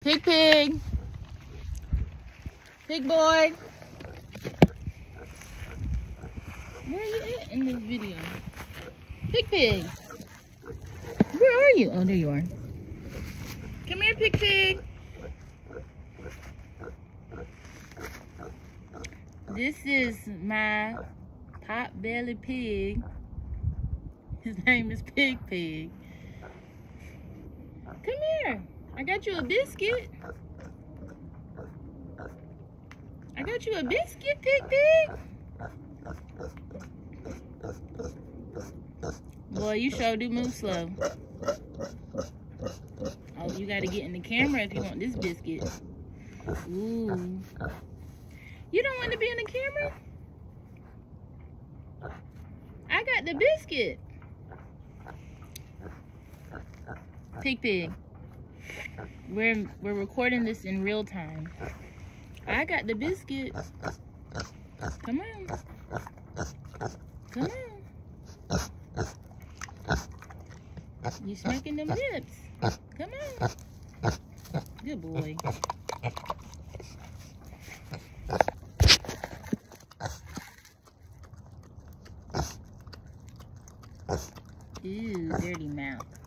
Pig Pig. Pig boy. Where are you at in this video? Pig Pig. Where are you? Oh, there you are. Come here, Pig Pig. This is my pot-belly pig. His name is Pig Pig. Come here. I got you a biscuit. I got you a biscuit, Pig Pig. Boy, you sure do move slow. Oh, you gotta get in the camera if you want this biscuit. Ooh. You don't want to be in the camera? I got the biscuit. Pig Pig. We're recording this in real time. I got the biscuit. Come on. Come on. You smacking them lips. Come on. Good boy. Ooh, dirty mouth.